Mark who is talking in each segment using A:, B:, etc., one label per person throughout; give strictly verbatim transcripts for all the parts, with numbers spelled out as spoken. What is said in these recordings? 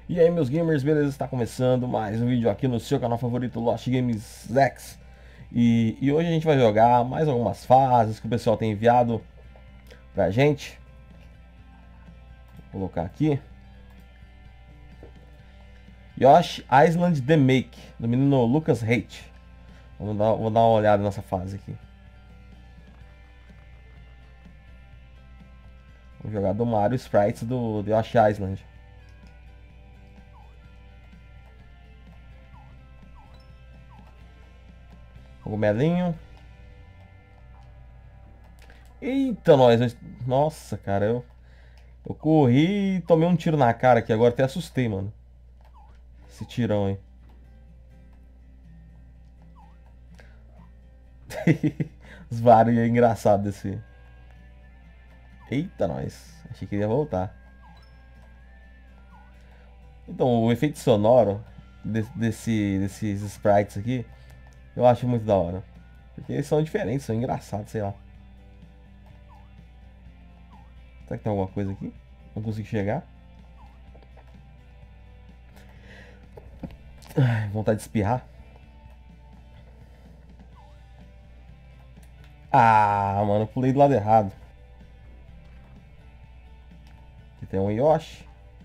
A: E aí, meus gamers, beleza? Está começando mais um vídeo aqui no seu canal favorito, Lost Games X. E, e hoje a gente vai jogar mais algumas fases que o pessoal tem enviado pra gente. Vou colocar aqui. Yoshi Island The Make, do menino Lucas Hate. Vamos dar, vou dar uma olhada nessa fase aqui. Vou jogar do Mario Sprites do, do Yoshi Island. Cogumelinho. Eita, nós. Nossa, cara, eu, eu corri e tomei um tiro na cara aqui. Agora até assustei, mano. Esse tirão aí. Os vários é engraçado desse. Eita, nós. Achei que ele ia voltar. Então, o efeito sonoro desse, desse, desses sprites aqui, eu acho muito da hora. Porque eles são diferentes, são engraçados, sei lá. Será que tem alguma coisa aqui? Não consigo chegar. Ai, vontade de espirrar. Ah, mano, eu pulei do lado errado. Aqui tem um Yoshi.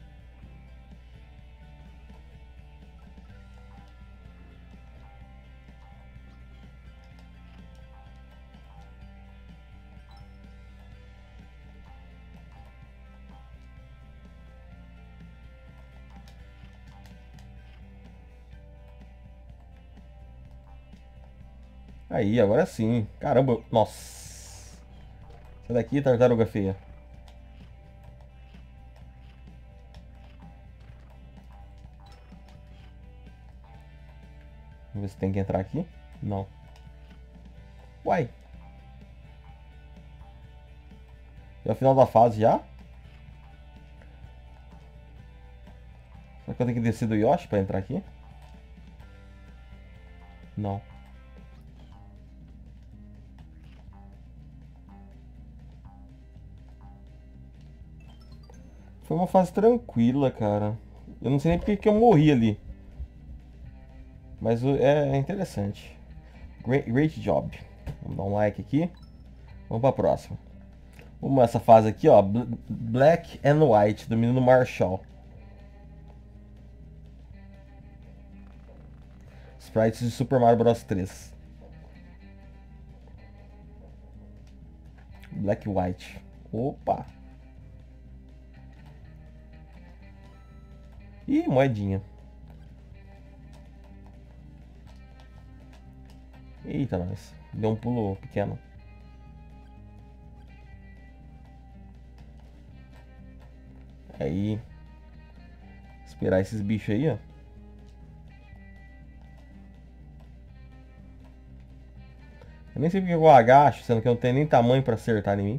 A: Aí, agora sim. Caramba, nossa. Sai daqui, tartaruga feia. Vamos ver se tem que entrar aqui. Não. Uai. É o final da fase já? Será que eu tenho que descer do Yoshi pra entrar aqui? Não. Foi uma fase tranquila, cara. Eu não sei nem porque que eu morri ali. Mas é, é interessante. Great, great job. Vamos dar um like aqui. Vamos pra próxima. Vamos essa fase aqui, ó. Black and White, do menino Marshall. Sprites de Super Mario Bros três. Black and White. Opa! Ih, moedinha. Eita, nós. Deu um pulo pequeno. Aí. Esperar esses bichos aí, ó. Eu nem sei porque eu agacho, sendo que eu não tenho nem tamanho pra acertar em mim.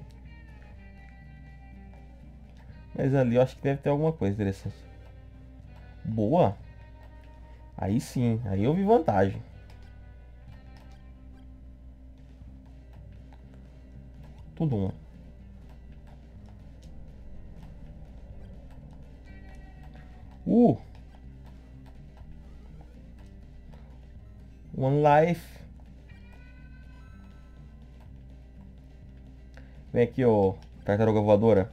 A: Mas ali eu acho que deve ter alguma coisa interessante. Boa! Aí sim, aí eu vi vantagem. Tudo um. Uh! One life. Vem aqui, ó, tartaruga voadora.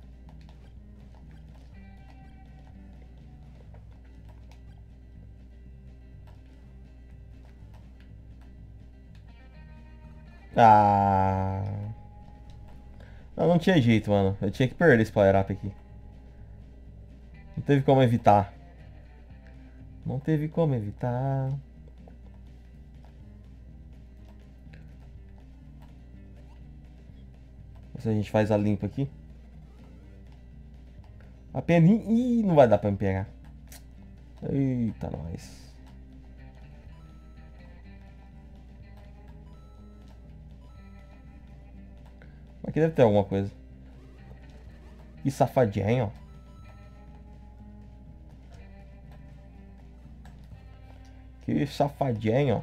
A: Ah! Não, não tinha jeito, mano. Eu tinha que perder esse power up aqui. Não teve como evitar. Não teve como evitar. Se a gente faz a limpa aqui. A peninha. Ih, não vai dar pra me pegar. Eita, nós. Aqui deve ter alguma coisa. Que safadinho. Que safadinho.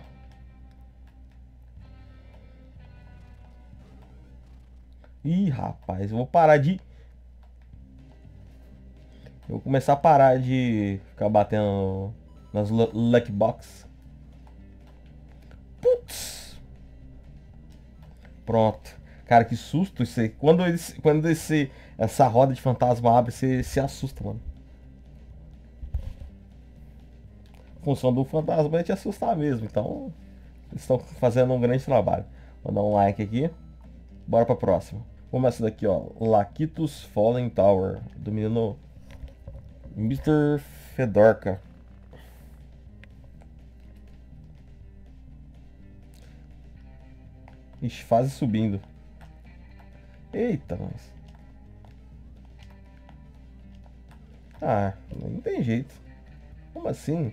A: Ih, rapaz, eu vou parar de... Eu vou começar a parar de ficar batendo nas lu- Lucky Box. Putz! Pronto. Cara, que susto isso aí. Quando, esse, quando esse, essa roda de fantasma abre, você se assusta, mano. A função do fantasma é te assustar mesmo. Então, eles estão fazendo um grande trabalho. Vou dar um like aqui. Bora pra próxima. Vamos essa daqui, ó. Lakitus Fallen Tower. Do menino mister Fedorka. Ixi, fase subindo. Eita, mas. Ah, não tem jeito. Como assim?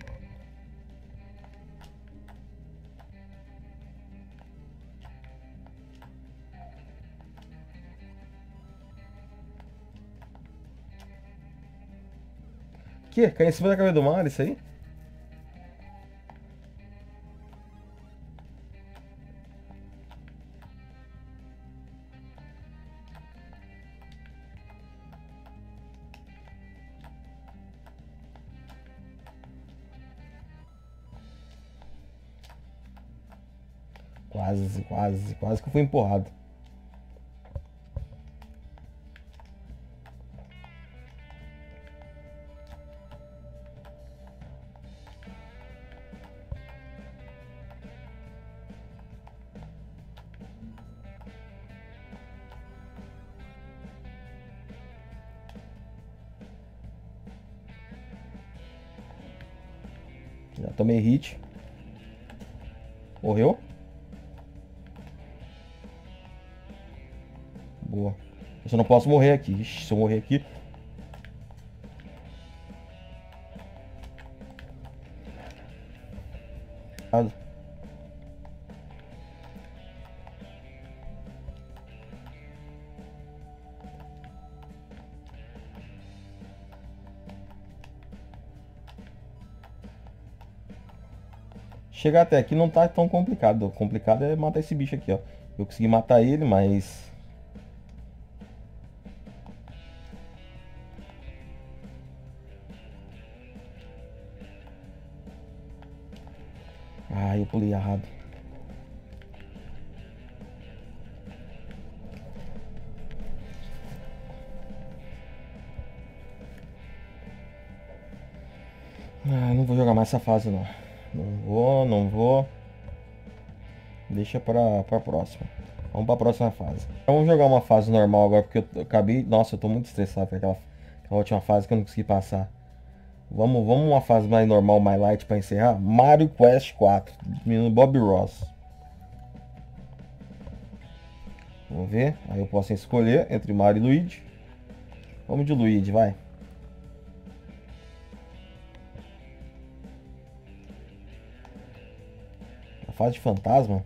A: Que? Cai em cima da cabeça do mar, isso aí? Quase, quase, quase que eu fui empurrado. Já tomei hit. Morreu? Boa. Eu só não posso morrer aqui. Ixi, se eu morrer aqui. Chegar até aqui não tá tão complicado. O complicado é matar esse bicho aqui, ó. Eu consegui matar ele, mas. Ah, eu pulei errado. Ah, não vou jogar mais essa fase não. Não vou, não vou. Deixa pra, pra próxima. Vamos pra próxima fase. Então, vamos jogar uma fase normal agora, porque eu acabei. Nossa, eu tô muito estressado com aquela, aquela última fase que eu não consegui passar. Vamos, vamos uma fase mais normal, mais light pra encerrar. Mario Quest quatro, menino Bob Ross. Vamos ver. Aí eu posso escolher entre Mario e Luigi. Vamos de Luigi, vai. A fase de fantasma.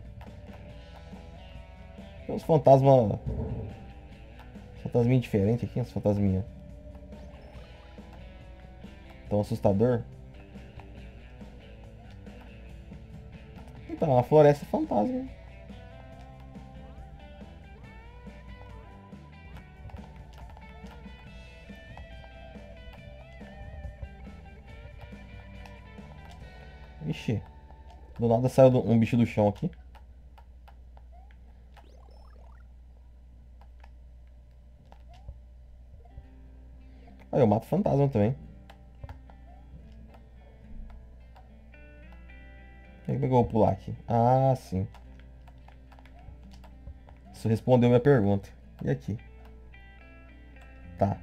A: Tem uns fantasma. Fantasminha diferente aqui, uns fantasminha. Tão assustador. Então, a floresta fantasma. Ixi. Do nada saiu do- um bicho do chão aqui. Aí eu mato fantasma também. Como é que eu vou pular aqui? Ah, sim. Isso respondeu minha pergunta. E aqui? Tá.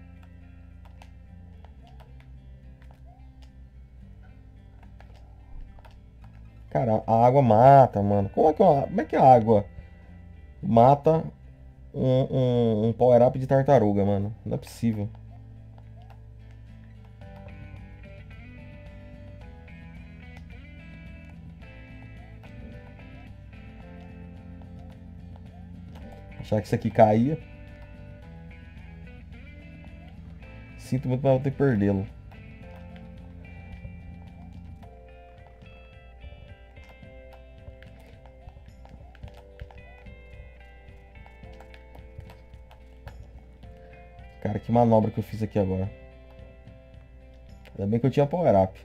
A: Cara, a água mata, mano. Como é que, a- como é que a água mata um, um, um power-up de tartaruga, mano? Não é possível. Achar que isso aqui caía. Sinto muito, mas vou ter que perdê-lo. Cara, que manobra que eu fiz aqui agora. Ainda bem que eu tinha power up.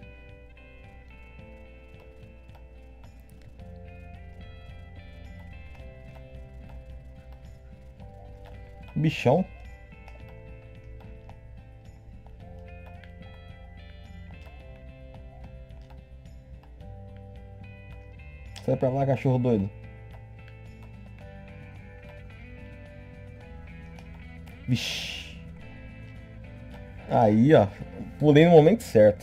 A: Bichão. Sai pra lá, cachorro doido. Vixe. Aí, ó. Pulei no momento certo.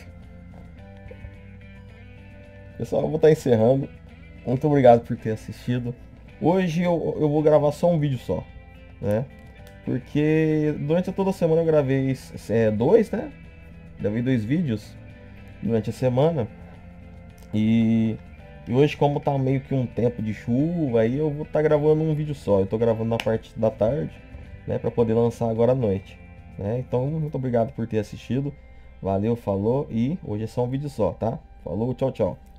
A: Pessoal, eu vou estar encerrando. Muito obrigado por ter assistido. Hoje eu, eu vou gravar só um vídeo só, né? Porque durante toda a semana eu gravei é, dois, né? Gravei dois vídeos durante a semana. E, e hoje, como tá meio que um tempo de chuva, aí eu vou estar gravando um vídeo só. Eu tô gravando na parte da tarde, né? Pra poder lançar agora à noite, né? Então, muito obrigado por ter assistido. Valeu, falou. E hoje é só um vídeo só, tá? Falou, tchau, tchau.